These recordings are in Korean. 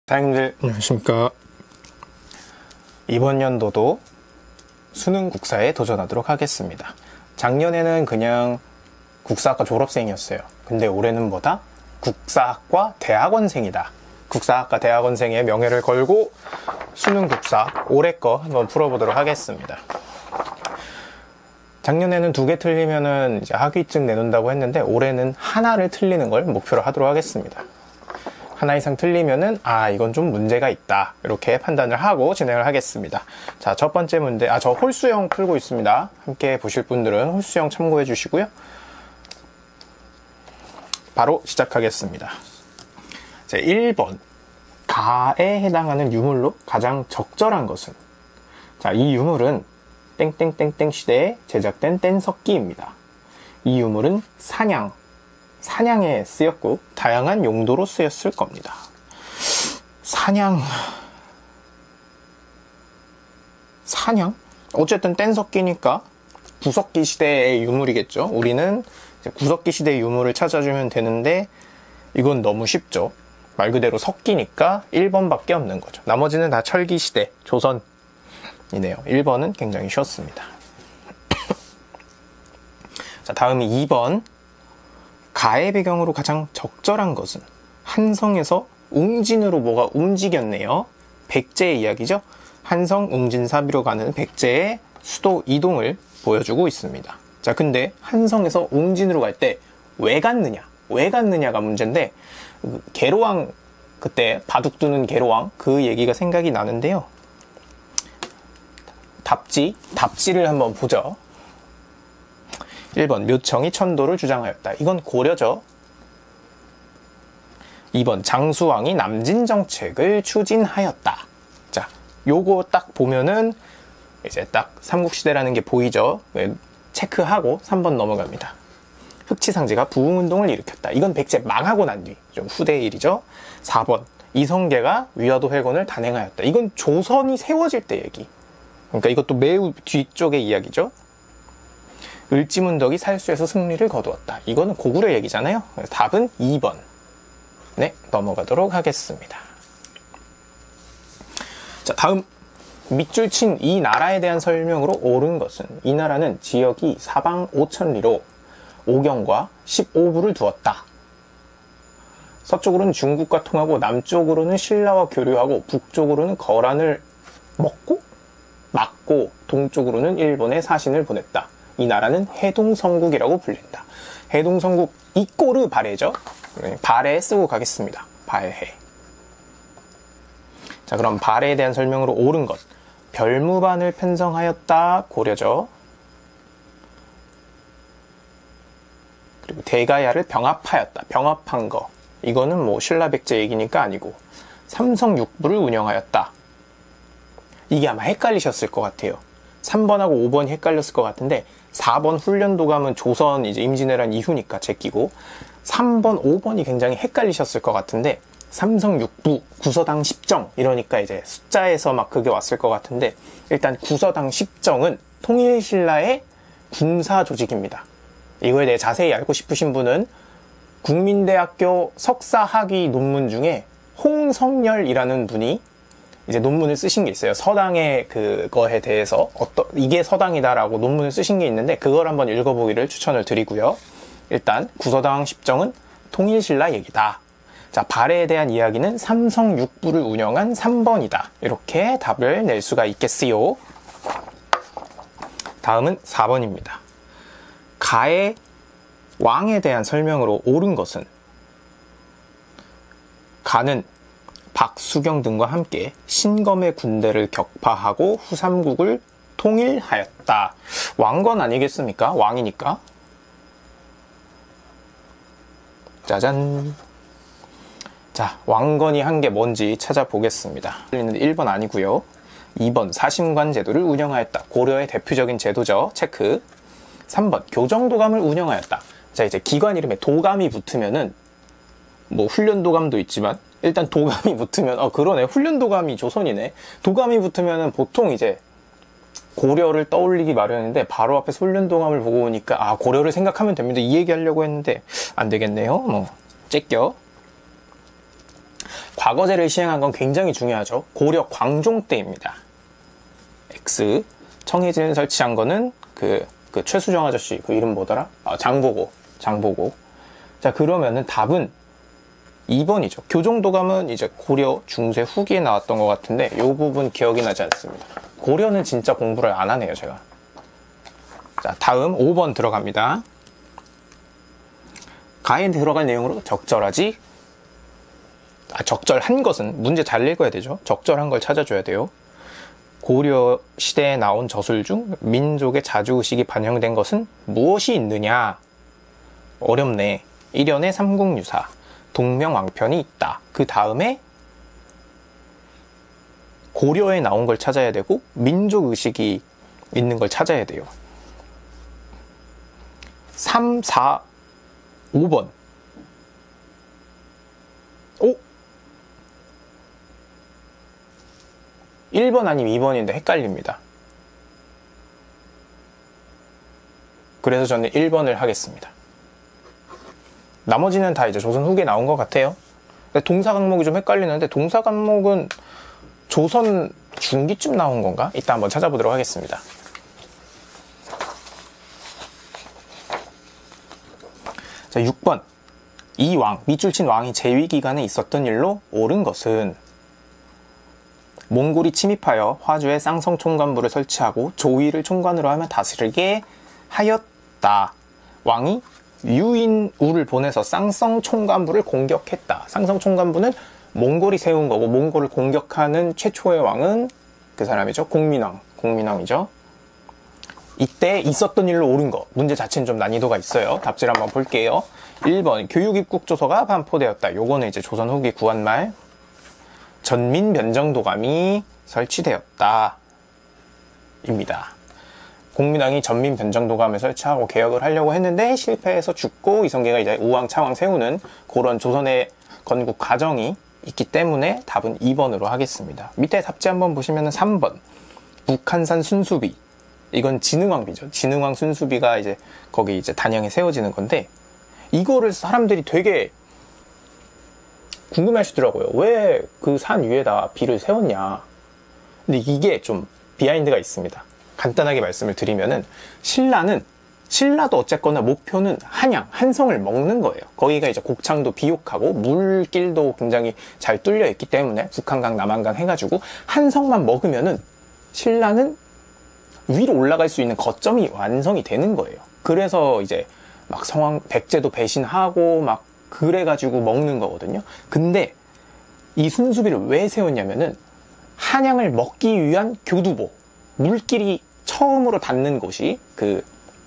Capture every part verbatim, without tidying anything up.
사장님들 안녕하십니까. 이번 연도도 수능 국사에 도전하도록 하겠습니다. 작년에는 그냥 국사학과 졸업생이었어요. 근데 올해는 뭐다? 국사학과 대학원생이다. 국사학과 대학원생의 명예를 걸고 수능 국사 올해 거 한번 풀어보도록 하겠습니다. 작년에는 두 개 틀리면은 이제 학위증 내놓는다고 했는데 올해는 하나를 틀리는 걸 목표로 하도록 하겠습니다. 하나 이상 틀리면은 아 이건 좀 문제가 있다 이렇게 판단을 하고 진행을 하겠습니다. 자, 첫 번째 문제, 아 저 홀수형 풀고 있습니다. 함께 보실 분들은 홀수형 참고해 주시고요. 바로 시작하겠습니다. 자, 일 번 가에 해당하는 유물로 가장 적절한 것은? 자, 이 유물은 땡땡땡땡 시대에 제작된 뗀석기입니다. 이 유물은 사냥 사냥에 쓰였고 다양한 용도로 쓰였을 겁니다. 사냥 사냥? 어쨌든 뗀석기니까 구석기 시대의 유물이겠죠. 우리는 이제 구석기 시대의 유물을 찾아주면 되는데 이건 너무 쉽죠. 말 그대로 석기니까 일 번밖에 없는 거죠. 나머지는 다 철기 시대, 조선이네요. 일 번은 굉장히 쉬웠습니다. 자, 다음이 이 번 가의 배경으로 가장 적절한 것은? 한성에서 웅진으로 뭐가 움직였네요. 백제의 이야기죠. 한성 웅진사비로 가는 백제의 수도 이동을 보여주고 있습니다. 자, 근데 한성에서 웅진으로 갈 때 왜 갔느냐? 왜 갔느냐가 문제인데, 계로왕, 그때 바둑 두는 계로왕 그 얘기가 생각이 나는데요. 답지, 답지를 한번 보죠. 일 번 묘청이 천도를 주장하였다. 이건 고려죠. 이 번 장수왕이 남진 정책을 추진하였다. 자, 요거 딱 보면은 이제 딱 삼국시대라는 게 보이죠. 체크하고 삼 번 넘어갑니다. 흑치상제가 부흥운동을 일으켰다. 이건 백제 망하고 난 뒤, 좀 후대의 일이죠. 사 번 이성계가 위화도 회건을 단행하였다. 이건 조선이 세워질 때 얘기. 그러니까 이것도 매우 뒤쪽의 이야기죠. 을지문덕이 살수에서 승리를 거두었다. 이거는 고구려 얘기잖아요. 답은 이 번. 네, 넘어가도록 하겠습니다. 자, 다음 밑줄 친 이 나라에 대한 설명으로 옳은 것은? 이 나라는 지역이 사방 오천리로 오경과 십오 부를 두었다. 서쪽으로는 중국과 통하고 남쪽으로는 신라와 교류하고 북쪽으로는 거란을 먹고 막고 동쪽으로는 일본에 사신을 보냈다. 이 나라는 해동성국이라고 불린다. 해동성국 이꼬르 발해죠. 발해 쓰고 가겠습니다. 발해. 자, 그럼 발해에 대한 설명으로 옳은 것. 별무반을 편성하였다. 고려죠. 그리고 대가야를 병합하였다. 병합한 거. 이거는 뭐 신라백제 얘기니까 아니고. 삼성육부를 운영하였다. 이게 아마 헷갈리셨을 것 같아요. 삼 번하고 오 번이 헷갈렸을 것 같은데 사 번 훈련도감은 조선 이제 임진왜란 이후니까 제끼고 삼 번, 오 번이 굉장히 헷갈리셨을 것 같은데 삼성육부, 구서당 십정 이러니까 이제 숫자에서 막 그게 왔을 것 같은데 일단 구서당 십정은 통일신라의 군사 조직입니다. 이거에 대해 자세히 알고 싶으신 분은 국민대학교 석사학위 논문 중에 홍성열이라는 분이 이제 논문을 쓰신 게 있어요. 서당의 그거에 대해서 어떠, 이게 서당이다라고 논문을 쓰신 게 있는데 그걸 한번 읽어보기를 추천을 드리고요. 일단 구서당 십정은 통일신라 얘기다. 자, 발해에 대한 이야기는 삼성육부를 운영한 삼 번이다. 이렇게 답을 낼 수가 있겠어요. 다음은 사 번입니다. 가의 왕에 대한 설명으로 옳은 것은? 가는 박수경 등과 함께 신검의 군대를 격파하고 후삼국을 통일하였다. 왕건 아니겠습니까? 왕이니까. 짜잔. 자, 왕건이 한 게 뭔지 찾아보겠습니다. 일 번 아니고요. 이 번 사심관 제도를 운영하였다. 고려의 대표적인 제도죠. 체크. 삼 번 교정도감을 운영하였다. 자, 이제 기관 이름에 도감이 붙으면은 뭐 훈련도감도 있지만 일단 도감이 붙으면 어 그러네 훈련도감이 조선이네. 도감이 붙으면은 보통 이제 고려를 떠올리기 마련인데 바로 앞에서 훈련도감을 보고 오니까 아 고려를 생각하면 됩니다. 이 얘기 하려고 했는데 안 되겠네요. 뭐 째껴. 과거제를 시행한 건 굉장히 중요하죠. 고려 광종 때입니다. X. 청해진을 설치한 거는 그, 그 최수정 아저씨 그 이름 뭐더라? 아, 장보고. 장보고. 자, 그러면은 답은 이 번이죠. 교정도감은 이제 고려 중세 후기에 나왔던 것 같은데 이 부분 기억이 나지 않습니다. 고려는 진짜 공부를 안 하네요, 제가. 자, 다음 오 번 들어갑니다. 가에 들어갈 내용으로 적절하지? 아, 적절한 것은 문제 잘 읽어야 되죠. 적절한 걸 찾아줘야 돼요. 고려 시대에 나온 저술 중 민족의 자주의식이 반영된 것은 무엇이 있느냐? 어렵네. 일연의 삼국유사, 동명왕편이 있다. 그 다음에 고려에 나온 걸 찾아야 되고 민족의식이 있는 걸 찾아야 돼요. 삼, 사, 오 번. 오? 일 번 아니면 이 번인데 헷갈립니다. 그래서 저는 일 번을 하겠습니다. 나머지는 다 이제 조선 후기에 나온 것 같아요. 근데 동사 강목이 좀 헷갈리는데 동사 강목은 조선 중기쯤 나온 건가? 이따 한번 찾아보도록 하겠습니다. 자, 육 번. 이 왕, 밑줄 친 왕이 재위 기간에 있었던 일로 옳은 것은 몽골이 침입하여 화주에 쌍성 총관부를 설치하고 조위를 총관으로 하며 다스리게 하였다. 왕이 유인우를 보내서 쌍성 총관부를 공격했다. 쌍성 총관부는 몽골이 세운 거고 몽골을 공격하는 최초의 왕은 그 사람이죠. 공민왕. 공민왕이죠. 이때 있었던 일로 옳은 거. 문제 자체는 좀 난이도가 있어요. 답지를 한번 볼게요. 일 번 교육입국조서가 반포되었다. 요거는 이제 조선 후기 구한말. 전민변정도감이 설치되었다. 입니다. 공민왕이 전민변정도감을 설치하고 개혁을 하려고 했는데 실패해서 죽고 이성계가 이제 우왕 차왕 세우는 그런 조선의 건국 과정이 있기 때문에 답은 이 번으로 하겠습니다. 밑에 답지 한번 보시면 삼 번 북한산 순수비. 이건 진흥왕비죠. 진흥왕 순수비가 이제 거기 이제 단양에 세워지는 건데 이거를 사람들이 되게 궁금해 하시더라고요. 왜 그 산 위에다 비를 세웠냐. 근데 이게 좀 비하인드가 있습니다. 간단하게 말씀을 드리면은 신라는 신라도 어쨌거나 목표는 한양, 한성을 먹는 거예요. 거기가 이제 곡창도 비옥하고 물길도 굉장히 잘 뚫려 있기 때문에 북한강, 남한강 해가지고 한성만 먹으면은 신라는 위로 올라갈 수 있는 거점이 완성이 되는 거예요. 그래서 이제 막 성왕 백제도 배신하고 막 그래가지고 먹는 거거든요. 근데 이 순수비를 왜 세웠냐면은 한양을 먹기 위한 교두보, 물길이 처음으로 닿는 곳이 그,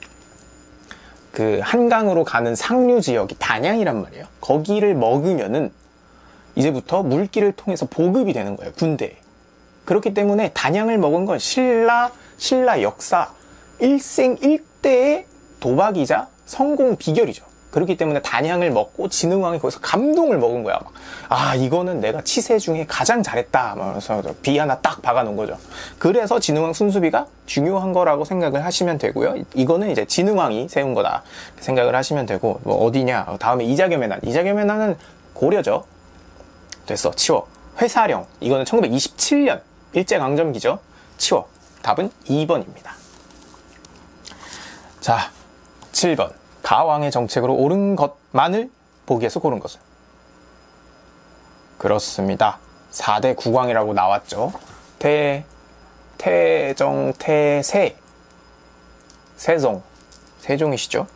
그 한강으로 가는 상류 지역이 단양이란 말이에요. 거기를 먹으면은 이제부터 물길을 통해서 보급이 되는 거예요, 군대에. 그렇기 때문에 단양을 먹은 건 신라, 신라 역사 일생일대의 도박이자 성공 비결이죠. 그렇기 때문에 단양을 먹고 진흥왕이 거기서 감동을 먹은 거야. 막, 아, 이거는 내가 치세 중에 가장 잘했다. 그래서 비 하나 딱 박아놓은 거죠. 그래서 진흥왕 순수비가 중요한 거라고 생각을 하시면 되고요. 이거는 이제 진흥왕이 세운 거다 생각을 하시면 되고, 뭐 어디냐? 다음에 이자겸의 난. 이자겸의 난은 고려죠. 됐어. 치워. 회사령. 이거는 천구백이십칠 년 일제강점기죠. 치워. 답은 이 번입니다. 자, 칠 번. 가왕의 정책으로 옳은 것만을 보기에서 고른 것은? 그렇습니다. 사 대 국왕이라고 나왔죠. 태, 태정, 태세. 세종. 세종이시죠.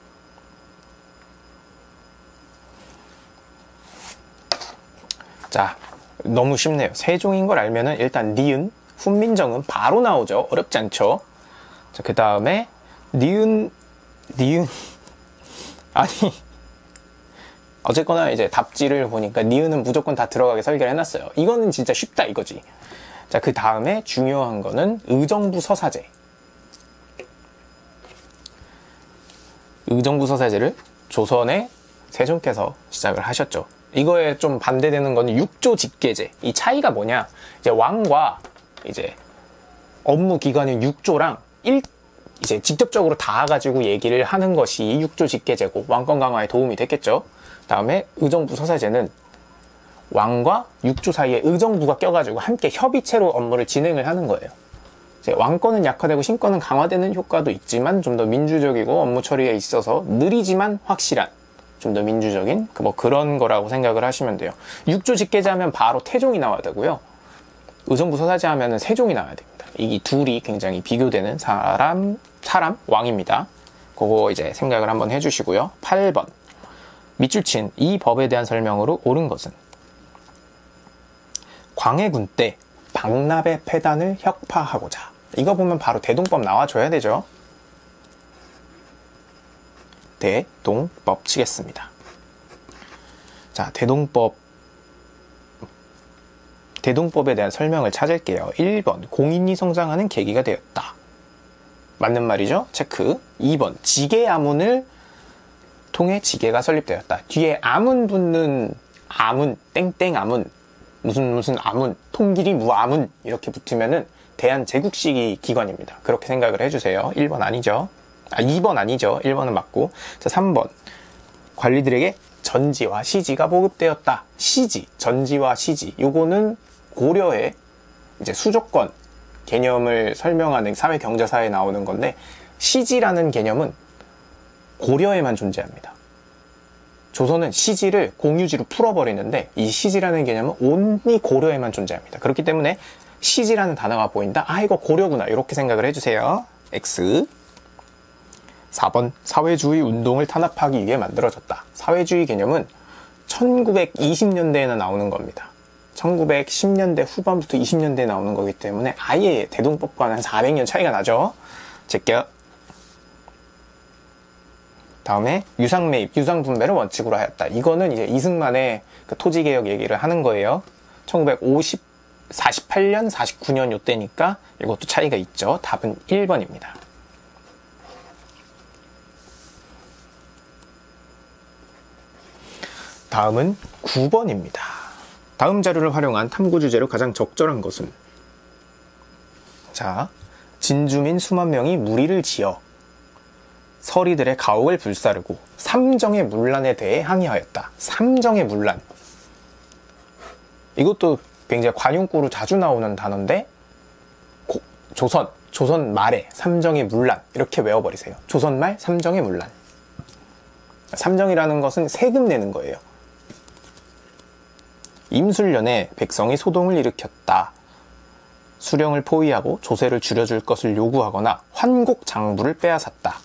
자, 너무 쉽네요. 세종인 걸 알면은 일단 니은, 훈민정음 바로 나오죠. 어렵지 않죠. 자, 그 다음에 니은, 니은. 아니 어쨌거나 이제 답지를 보니까 니은은 무조건 다 들어가게 설계를 해놨어요. 이거는 진짜 쉽다 이거지. 자, 그 다음에 중요한 거는 의정부 서사제. 의정부 서사제를 조선의 세종께서 시작을 하셨죠. 이거에 좀 반대되는 거는 육조 직계제. 이 차이가 뭐냐? 이제 왕과 이제 업무 기관인 육조랑 일 이제 직접적으로 닿아가지고 얘기를 하는 것이 육조 직계제고 왕권 강화에 도움이 됐겠죠. 다음에 의정부 서사제는 왕과 육조 사이에 의정부가 껴가지고 함께 협의체로 업무를 진행을 하는 거예요. 이제 왕권은 약화되고 신권은 강화되는 효과도 있지만 좀 더 민주적이고 업무 처리에 있어서 느리지만 확실한 좀 더 민주적인 뭐 그런 거라고 생각을 하시면 돼요. 육조 직계제 하면 바로 태종이 나와야 되고요. 의정부 서사제 하면 세종이 나와야 됩니다. 이 둘이 굉장히 비교되는 사람, 사람, 왕입니다. 그거 이제 생각을 한번 해주시고요. 팔 번. 밑줄 친 이 법에 대한 설명으로 옳은 것은 광해군 때 박납의 폐단을 혁파하고자. 이거 보면 바로 대동법 나와줘야 되죠. 대동법 치겠습니다. 자, 대동법 대동법에 대한 설명을 찾을게요. 일 번 공인이 성장하는 계기가 되었다. 맞는 말이죠? 체크. 이 번 지계아문을 통해 지계가 설립되었다. 뒤에 아문 붙는 아문, 땡땡 아문, 무슨 무슨 아문, 통길이 무아문 이렇게 붙으면은 대한제국시기 기관입니다. 그렇게 생각을 해주세요. 일 번 아니죠? 아, 이 번 아니죠? 일 번은 맞고. 자, 삼 번 관리들에게 전지와 시지가 보급되었다. 시지, 전지와 시지. 요거는 고려의 이제 수조권 개념을 설명하는 사회경제사에 나오는 건데, 시지라는 개념은 고려에만 존재합니다. 조선은 시지를 공유지로 풀어버리는데 이 시지라는 개념은 온리 고려에만 존재합니다. 그렇기 때문에 시지라는 단어가 보인다? 아, 이거 고려구나. 이렇게 생각을 해주세요. X. 사 번 사회주의 운동을 탄압하기 위해 만들어졌다. 사회주의 개념은 천구백이십 년대에는 나오는 겁니다. 천구백십 년대 후반부터 이십 년대에 나오는 거기 때문에 아예 대동법과는 한 사백 년 차이가 나죠. 제껴. 다음에 유상매입, 유상분배를 원칙으로 하였다. 이거는 이제 이승만의 그 토지개혁 얘기를 하는 거예요. 천구백오십, 사십팔 년, 사십구 년 요때니까 이것도 차이가 있죠. 답은 일 번입니다. 다음은 구 번입니다. 다음 자료를 활용한 탐구 주제로 가장 적절한 것은, 자, 진주민 수만 명이 무리를 지어 서리들의 가옥을 불사르고 삼정의 문란에 대해 항의하였다. 삼정의 문란. 이것도 굉장히 관용구로 자주 나오는 단어인데, 고, 조선, 조선 말에 삼정의 문란 이렇게 외워버리세요. 조선 말 삼정의 문란. 삼정이라는 것은 세금 내는 거예요. 임술년에 백성이 소동을 일으켰다. 수령을 포위하고 조세를 줄여줄 것을 요구하거나 환곡 장부를 빼앗았다.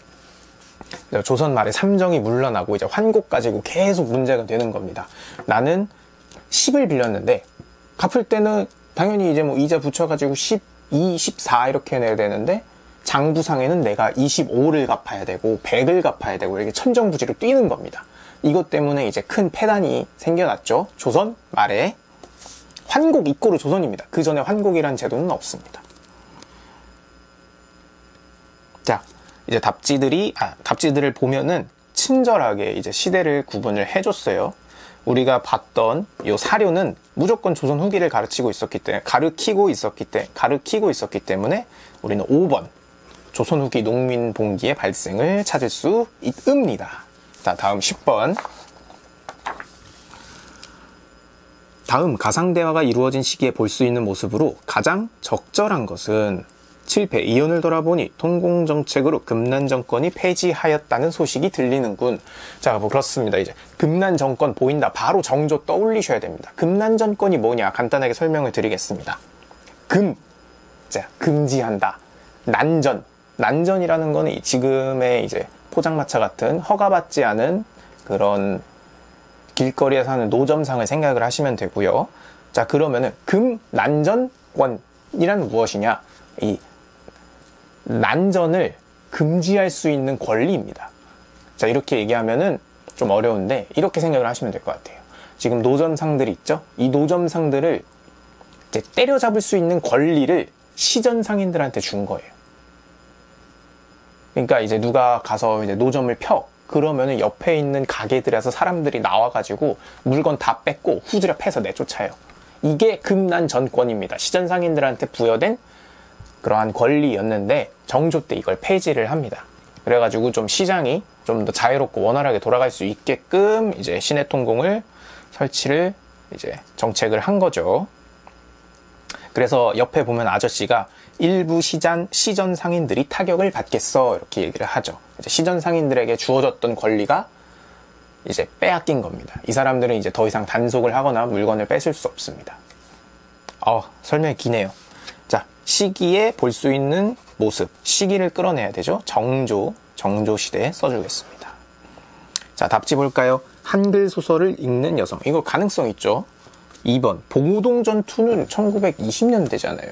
조선 말에 삼정이 문란하고 이제 환곡 가지고 계속 문제가 되는 겁니다. 나는 십을 빌렸는데 갚을 때는 당연히 이제 뭐 이자 붙여가지고 십이, 십사 이렇게 내야 되는데 장부상에는 내가 이십오를 갚아야 되고 백을 갚아야 되고 이렇게 천정부지로 뛰는 겁니다. 이것 때문에 이제 큰 폐단이 생겨났죠. 조선 말에. 환곡 이꼬르 조선입니다. 그 전에 환곡이란 제도는 없습니다. 자, 이제 답지들이, 아, 답지들을 보면은 친절하게 이제 시대를 구분을 해줬어요. 우리가 봤던 이 사료는 무조건 조선 후기를 가르치고 있었기 때문에, 가르치고 있었기 때문에, 가르치고 있었기 때문에 우리는 오 번 조선 후기 농민 봉기의 발생을 찾을 수 있습니다. 자, 다음 십 번. 다음 가상대화가 이루어진 시기에 볼 수 있는 모습으로 가장 적절한 것은 칠 회 이혼을 돌아보니 통공정책으로 금난정권이 폐지하였다는 소식이 들리는군. 자, 뭐 그렇습니다. 이제 금난정권 보인다. 바로 정조 떠올리셔야 됩니다. 금난정권이 뭐냐 간단하게 설명을 드리겠습니다. 금, 자, 금지한다. 난전, 난전이라는 거는 지금의 이제 포장마차 같은 허가받지 않은 그런 길거리에 사는 노점상을 생각을 하시면 되고요. 자, 그러면은 금난전권이란 무엇이냐? 이 난전을 금지할 수 있는 권리입니다. 자, 이렇게 얘기하면은 좀 어려운데 이렇게 생각을 하시면 될 것 같아요. 지금 노점상들이 있죠? 이 노점상들을 이제 때려잡을 수 있는 권리를 시전상인들한테 준 거예요. 그러니까 이제 누가 가서 이제 노점을 펴. 그러면은 옆에 있는 가게들에서 사람들이 나와가지고 물건 다 뺏고 후드려 패서 내쫓아요. 이게 금난전권입니다. 시전상인들한테 부여된 그러한 권리였는데 정조 때 이걸 폐지를 합니다. 그래가지고 좀 시장이 좀 더 자유롭고 원활하게 돌아갈 수 있게끔 이제 시내통공을 설치를 이제 정책을 한 거죠. 그래서 옆에 보면 아저씨가 일부 시전, 시전 상인들이 타격을 받겠어 이렇게 얘기를 하죠. 이제 시전 상인들에게 주어졌던 권리가 이제 빼앗긴 겁니다. 이 사람들은 이제 더 이상 단속을 하거나 물건을 뺏을 수 없습니다. 어, 설명이 기네요. 자, 시기에 볼 수 있는 모습, 시기를 끌어내야 되죠. 정조, 정조 시대에 써주겠습니다. 자, 답지 볼까요? 한글 소설을 읽는 여성. 이거 가능성 있죠. 이 번, 봉오동전투는 천구백이십 년대잖아요.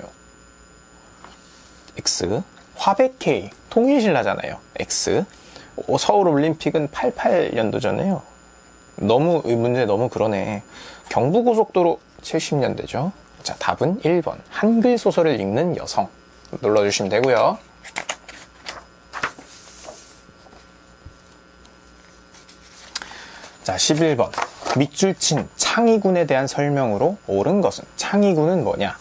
X. 화백회의, 통일신라잖아요. X. 어, 서울올림픽은 팔십팔 년도잖아요. 너무, 이 문제 너무 그러네. 경부고속도로 칠십 년대죠. 자, 답은 일 번. 한글 소설을 읽는 여성. 눌러주시면 되고요. 자, 십일 번. 밑줄 친 창의군에 대한 설명으로 옳은 것은? 창의군은 뭐냐?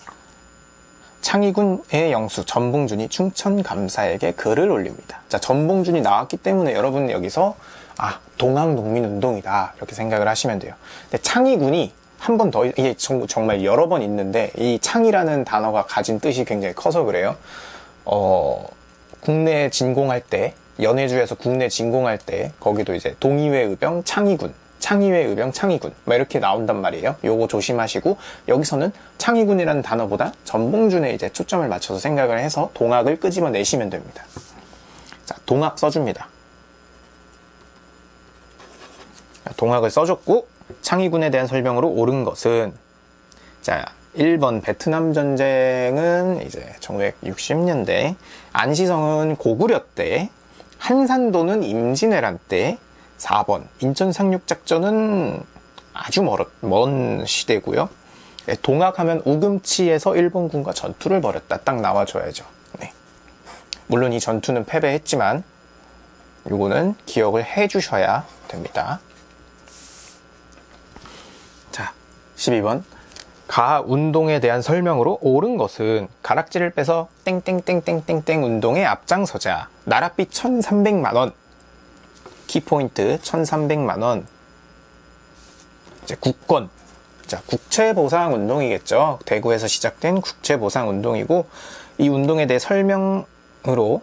창의군의 영수 전봉준이 충천감사에게 글을 올립니다. 자, 전봉준이 나왔기 때문에 여러분 여기서 아, 동학농민운동이다 이렇게 생각을 하시면 돼요. 근데 창의군이 한 번 더, 이게 정말 여러 번 있는데 이 창이라는 단어가 가진 뜻이 굉장히 커서 그래요. 어, 국내 진공할 때, 연해주에서 국내 진공할 때 거기도 이제 동의회 의병 창의군, 창의회 의병 창의군 막 이렇게 나온단 말이에요. 요거 조심하시고 여기서는 창의군이라는 단어보다 전봉준에 이제 초점을 맞춰서 생각을 해서 동학을 끄집어내시면 됩니다. 자, 동학 써줍니다. 동학을 써줬고 창의군에 대한 설명으로 옳은 것은, 자, 일 번 베트남 전쟁은 이제 천구백육십 년대, 안시성은 고구려 때, 한산도는 임진왜란 때, 사 번 인천 상륙작전은 아주 멀었, 먼 시대고요. 네, 동학하면 우금치에서 일본군과 전투를 벌였다. 딱 나와줘야죠. 네. 물론 이 전투는 패배했지만 요거는 기억을 해주셔야 됩니다. 자, 십이 번 가운동에 대한 설명으로 옳은 것은? 가락지를 빼서 땡땡땡땡땡땡 운동에 앞장서자. 나랏빛 천삼백만 원. 키포인트 천삼백만 원. 이제 국권. 자, 국채보상운동이겠죠. 대구에서 시작된 국채보상운동이고, 이 운동에 대해 설명으로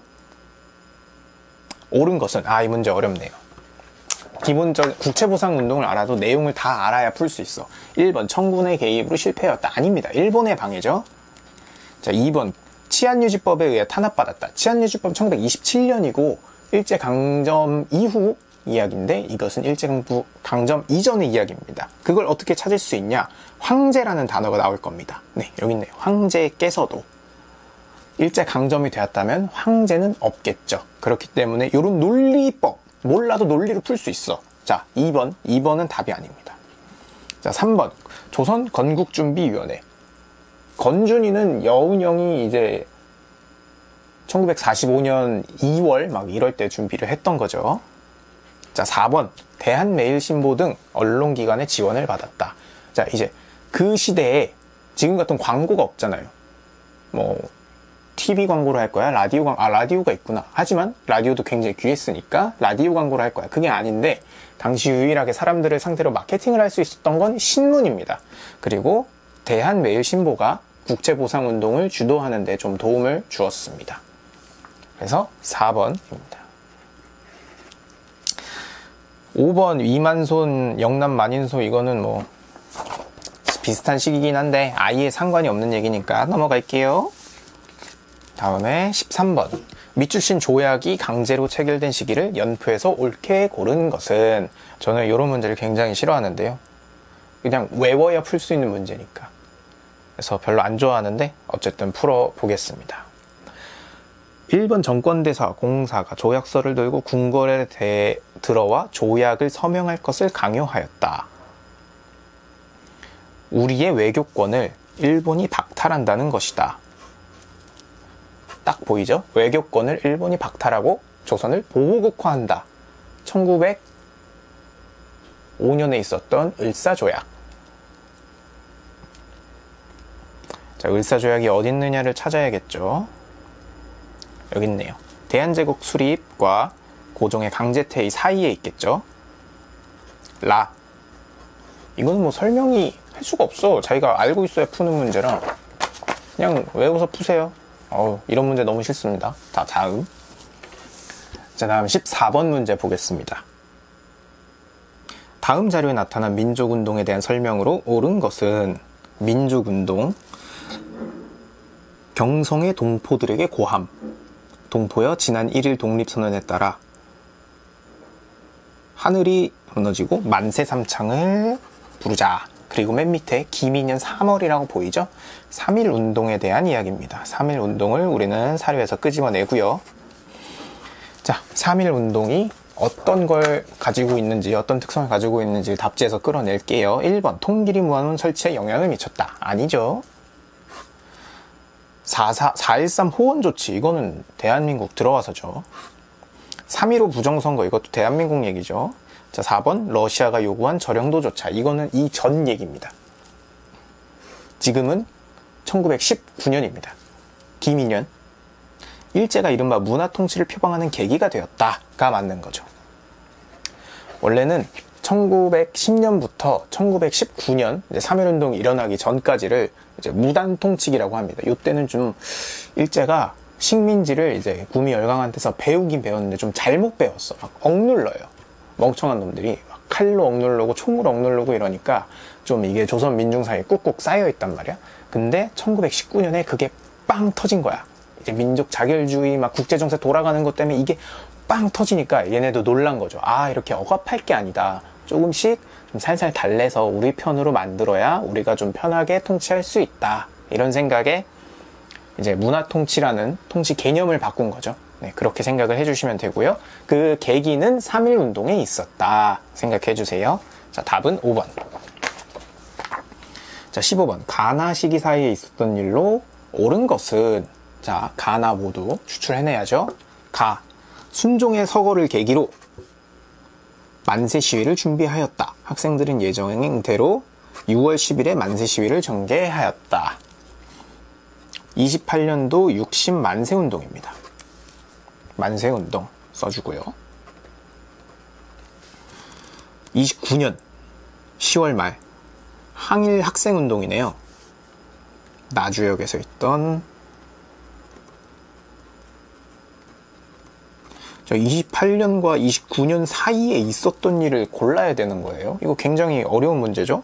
옳은 것은? 아, 이 문제 어렵네요. 기본적 국채보상운동을 알아도 내용을 다 알아야 풀 수 있어. 일 번 청군의 개입으로 실패했다. 아닙니다. 일본의 방해죠. 자, 이 번 치안유지법에 의해 탄압받았다. 치안유지법 천구백이십칠 년이고 일제강점 이후 이야기인데 이것은 일제강점 이전의 이야기입니다. 그걸 어떻게 찾을 수 있냐? 황제라는 단어가 나올 겁니다. 네, 여기 있네요. 황제께서도. 일제강점이 되었다면 황제는 없겠죠. 그렇기 때문에 이런 논리법, 몰라도 논리로 풀 수 있어. 자, 이 번. 이 번은 답이 아닙니다. 자, 삼 번. 조선 건국준비위원회. 건준이는 여운형이 이제 천구백사십오 년 이월 막 이럴 때 준비를 했던 거죠. 자, 사 번. 대한매일신보 등 언론기관의 지원을 받았다. 자, 이제 그 시대에 지금 같은 광고가 없잖아요. 뭐 티비 광고를 할 거야? 라디오 광고, 아, 라디오가 있구나. 하지만 라디오도 굉장히 귀했으니까 라디오 광고를 할 거야. 그게 아닌데 당시 유일하게 사람들을 상대로 마케팅을 할 수 있었던 건 신문입니다. 그리고 대한매일신보가 국채보상운동을 주도하는 데 좀 도움을 주었습니다. 그래서 사 번입니다. 오 번 위만손, 영남 만인소. 이거는 뭐 비슷한 시기긴 한데 아예 상관이 없는 얘기니까 넘어갈게요. 다음에 십삼 번. 밑주신 조약이 강제로 체결된 시기를 연표에서 옳게 고른 것은? 저는 이런 문제를 굉장히 싫어하는데요. 그냥 외워야 풀 수 있는 문제니까. 그래서 별로 안 좋아하는데 어쨌든 풀어보겠습니다. 일 번 정권대사 공사가 조약서를 들고 궁궐에 대, 들어와 조약을 서명할 것을 강요하였다. 우리의 외교권을 일본이 박탈한다는 것이다. 딱 보이죠? 외교권을 일본이 박탈하고 조선을 보호국화한다. 천구백오 년에 있었던 을사조약. 자, 을사조약이 어디 있느냐를 찾아야겠죠. 여기 있네요. 대한제국 수립과 고종의 강제퇴위 사이에 있겠죠. 라. 이거는 뭐 설명이 할 할 수가 없어. 자기가 알고 있어야 푸는 문제라 그냥 외워서 푸세요. 어우, 이런 문제 너무 싫습니다. 자, 다음. 자, 다음 십사 번 문제 보겠습니다. 다음 자료에 나타난 민족운동에 대한 설명으로 옳은 것은 민족운동, 경성의 동포들에게 고함, 동포여 지난 일 일 독립선언에 따라 하늘이 무너지고 만세 삼창을 부르자. 그리고 맨 밑에 기민년 삼월이라고 보이죠? 삼 일 운동에 대한 이야기입니다. 삼 일 운동을 우리는 사료에서 끄집어내고요. 자, 삼 일 운동이 어떤 걸 가지고 있는지, 어떤 특성을 가지고 있는지 답지에서 끌어낼게요. 일 번, 통길이 무한원 설치에 영향을 미쳤다. 아니죠. 사 일삼 호원조치, 이거는 대한민국 들어와서죠. 삼 일오 부정선거, 이것도 대한민국 얘기죠. 자, 사 번, 러시아가 요구한 저령도 조차, 이거는 이전 얘기입니다. 지금은 천구백십구 년입니다. 기민년. 일제가 이른바 문화통치를 표방하는 계기가 되었다가 맞는 거죠. 원래는 천구백십 년부터 천구백십구 년 삼 일 운동이 일어나기 전까지를 이제 무단통치기라고 합니다. 이때는 좀 일제가 식민지를 이제 구미열강한테서 배우긴 배웠는데 좀 잘못 배웠어. 막 억눌러요. 멍청한 놈들이 막 칼로 억누르고 총으로 억누르고 이러니까 좀 이게 조선 민중 사이에 꾹꾹 쌓여 있단 말이야. 근데 천구백십구 년에 그게 빵 터진 거야. 이제 민족 자결주의 막 국제정세 돌아가는 것 때문에 이게 빵 터지니까 얘네도 놀란 거죠. 아, 이렇게 억압할 게 아니다. 조금씩 좀 살살 달래서 우리 편으로 만들어야 우리가 좀 편하게 통치할 수 있다. 이런 생각에 이제 문화통치라는 통치 개념을 바꾼 거죠. 네, 그렇게 생각을 해주시면 되고요. 그 계기는 삼 일 운동에 있었다 생각해 주세요. 자, 답은 오 번. 자, 십오 번. 가나 시기 사이에 있었던 일로 옳은 것은, 자, 가나 모두 추출해내야죠. 가, 순종의 서거를 계기로 만세 시위를 준비하였다. 학생들은 예정대로 유월 십일에 만세 시위를 전개하였다. 이십팔 년도 육십 만세 운동입니다. 만세 운동 써주고요. 이십구 년 시월 말 항일 학생 운동이네요. 나주역에서 있던 이십팔 년과 이십구 년 사이에 있었던 일을 골라야 되는 거예요. 이거 굉장히 어려운 문제죠.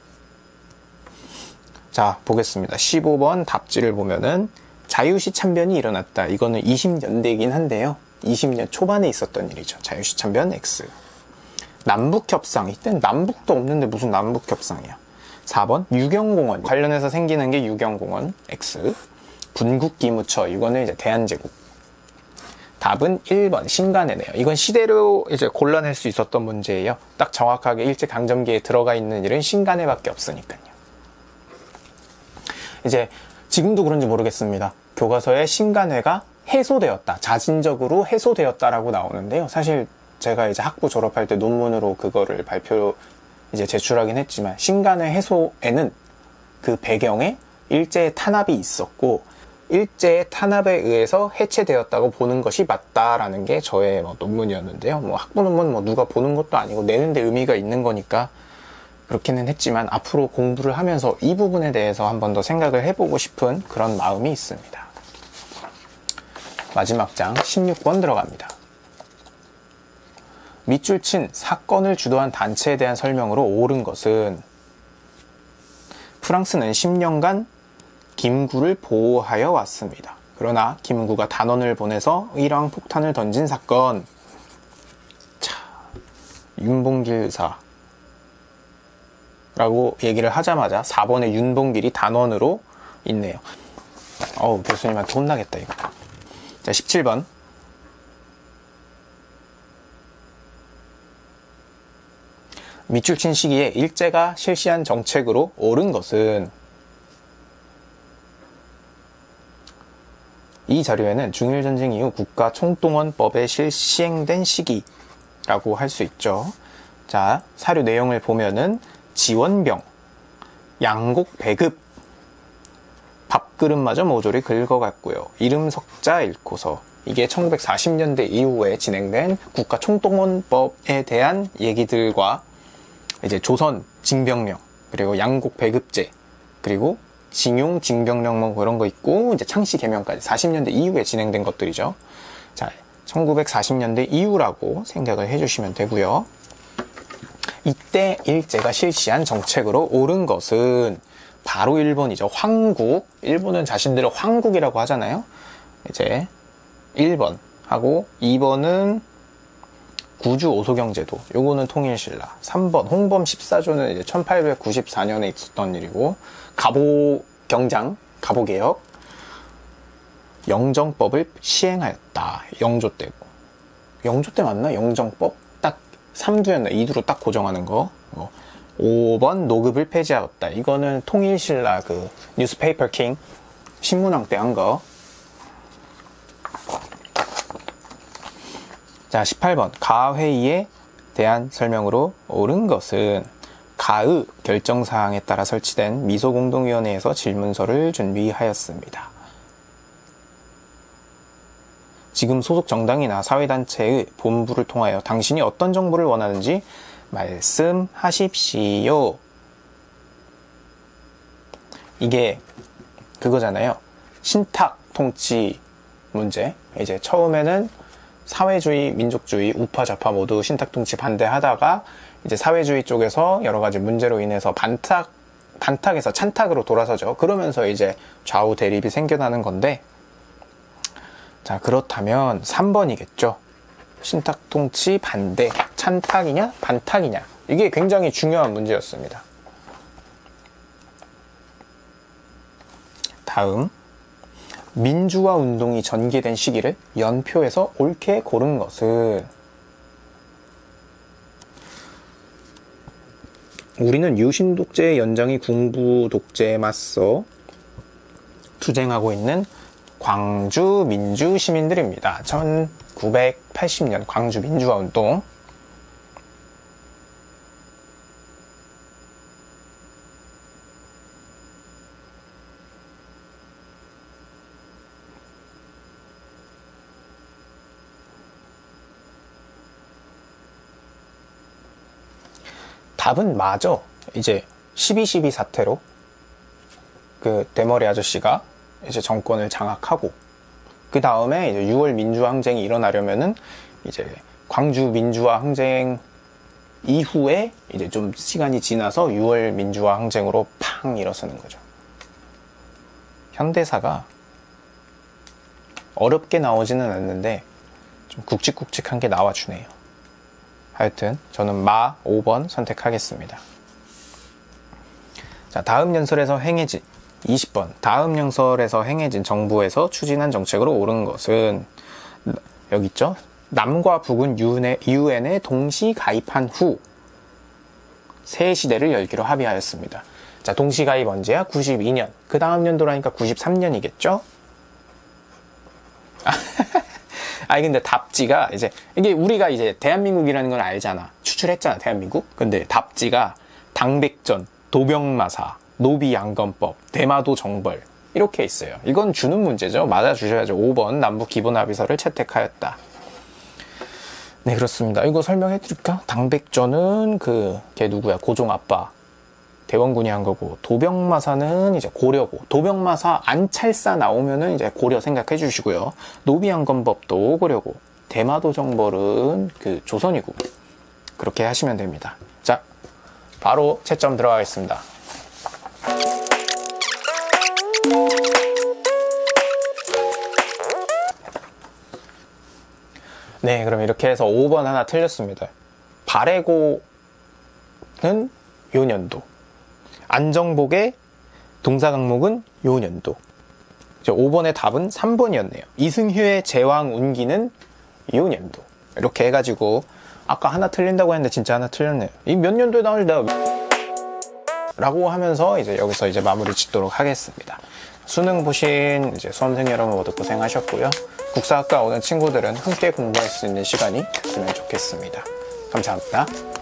자, 보겠습니다. 십오 번 답지를 보면은 자유시 참변이 일어났다. 이거는 이십 년대이긴 한데요. 이십 년 초반에 있었던 일이죠. 자유시 참변 X. 남북협상. 이때는 남북도 없는데 무슨 남북협상이야. 사 번 유경공원. 관련해서 생기는 게 유경공원 X. 군국기무처. 이거는 이제 대한제국. 답은 일 번 신간회네요. 이건 시대로 이제 골라낼 수 있었던 문제예요. 딱 정확하게 일제강점기에 들어가 있는 일은 신간회밖에 없으니까요. 이제 지금도 그런지 모르겠습니다. 교과서에 신간회가 해소되었다. 자진적으로 해소되었다라고 나오는데요. 사실 제가 이제 학부 졸업할 때 논문으로 그거를 발표 이제 제출하긴 했지만 신간회 해소에는 그 배경에 일제의 탄압이 있었고 일제의 탄압에 의해서 해체되었다고 보는 것이 맞다라는 게 저의 뭐 논문이었는데요. 뭐 학부 논문 뭐 누가 보는 것도 아니고 내는데 의미가 있는 거니까 그렇기는 했지만 앞으로 공부를 하면서 이 부분에 대해서 한 번 더 생각을 해보고 싶은 그런 마음이 있습니다. 마지막 장 십육 번 들어갑니다. 밑줄 친 사건을 주도한 단체에 대한 설명으로 옳은 것은 프랑스는 십 년간 김구를 보호하여 왔습니다. 그러나 김구가 단원을 보내서 의랑 폭탄을 던진 사건. 자, 윤봉길 의사 라고 얘기를 하자마자 사 번에 윤봉길이 단원으로 있네요. 어우, 교수님한테 혼나겠다 이거. 자, 십칠 번. 밑줄 친 시기에 일제가 실시한 정책으로 옳은 것은 이 자료에는 중일전쟁 이후 국가총동원법에 실시행된 시기라고 할 수 있죠. 자, 사료 내용을 보면은 지원병, 양곡 배급, 밥그릇마저 모조리 긁어갔고요. 이름 석자 잃고서. 이게 천구백사십 년대 이후에 진행된 국가총동원법에 대한 얘기들과 이제 조선 징병령, 그리고 양곡 배급제, 그리고 징용, 징병령 뭐 그런 거 있고, 이제 창씨 개명까지 사십 년대 이후에 진행된 것들이죠. 자, 천구백사십 년대 이후라고 생각을 해주시면 되고요. 이때 일제가 실시한 정책으로 옳은 것은 바로 일 번이죠. 황국. 일본은 자신들을 황국이라고 하잖아요. 이제 일 번 하고 이 번은 구주 오소경제도, 요거는 통일신라. 삼 번 홍범 십사조는 이제 천팔백구십사 년에 있었던 일이고, 갑오경장, 갑오개혁, 영정법을 시행하였다. 영조 때고. 영조 때 맞나? 영정법? 딱 삼 두였나? 이 두로 딱 고정하는 거. 어. 오 번 노급을 폐지하였다. 이거는 통일신라 그 뉴스페이퍼 킹 신문왕 때 한 거. 자, 십팔 번 가회의에 대한 설명으로 옳은 것은 가의 결정사항에 따라 설치된 미소공동위원회에서 질문서를 준비하였습니다. 지금 소속 정당이나 사회단체의 본부를 통하여 당신이 어떤 정보를 원하는지 말씀하십시오. 이게 그거잖아요. 신탁 통치 문제. 이제 처음에는 사회주의, 민족주의, 우파, 좌파 모두 신탁 통치 반대하다가 이제 사회주의 쪽에서 여러 가지 문제로 인해서 반탁, 반탁에서 찬탁으로 돌아서죠. 그러면서 이제 좌우 대립이 생겨나는 건데, 자, 그렇다면 삼 번이겠죠. 신탁 통치 반대, 찬탁이냐, 반탁이냐. 이게 굉장히 중요한 문제였습니다. 다음, 민주화 운동이 전개된 시기를 연표에서 옳게 고른 것은 우리는 유신 독재의 연장이 군부 독재에 맞서 투쟁하고 있는 광주 민주 시민들입니다. 천구백팔십 년 광주 민주화 운동. 답은 맞아. 이제 십이 십이 사태로 그 대머리 아저씨가 이제 정권을 장악하고, 그 다음에 이제 유월 민주화 항쟁이 일어나려면은 이제 광주 민주화 항쟁 이후에 이제 좀 시간이 지나서 유월 민주화 항쟁으로 팡 일어서는 거죠. 현대사가 어렵게 나오지는 않는데 좀 굵직굵직한 게 나와주네요. 하여튼 저는 마 오 번 선택하겠습니다. 자, 다음 연설에서 행해진 이십 번 다음 연설에서 행해진 정부에서 추진한 정책으로 옳은 것은 여기 있죠. 남과 북은 유엔에 동시 가입한 후 새 시대를 열기로 합의하였습니다. 자, 동시 가입 언제야? 구십이 년. 그 다음 연도라니까 구십삼 년이겠죠? 아니 근데 답지가 이제 이게 우리가 이제 대한민국이라는 걸 알잖아. 추출했잖아, 대한민국. 근데 답지가 당백전, 도병마사, 노비양건법, 대마도 정벌 이렇게 있어요. 이건 주는 문제죠. 맞아주셔야죠. 오 번 남북 기본합의서를 채택하였다. 네, 그렇습니다. 이거 설명해 드릴까? 당백전은 그 걔 누구야? 고종 아빠 대원군이 한 거고, 도병마사는 이제 고려고, 도병마사 안찰사 나오면은 이제 고려 생각해 주시고요. 노비양건법도 고려고, 대마도 정벌은 그 조선이고, 그렇게 하시면 됩니다. 자, 바로 채점 들어가겠습니다. 네, 그럼 이렇게 해서 오 번 하나 틀렸습니다. 발해고는 요 년도, 안정복의 동사 강목은 요 년도. 오 번의 답은 삼 번이었네요. 이승휴의 제왕 운기는 요 년도. 이렇게 해가지고 아까 하나 틀린다고 했는데 진짜 하나 틀렸네요. 이 몇 년도에 나올지 내가 라고 하면서 이제 여기서 이제 마무리 짓도록 하겠습니다. 수능 보신 이제 수험생 여러분 모두 고생하셨고요. 국사학과 오는 친구들은 함께 공부할 수 있는 시간이 됐으면 좋겠습니다. 감사합니다.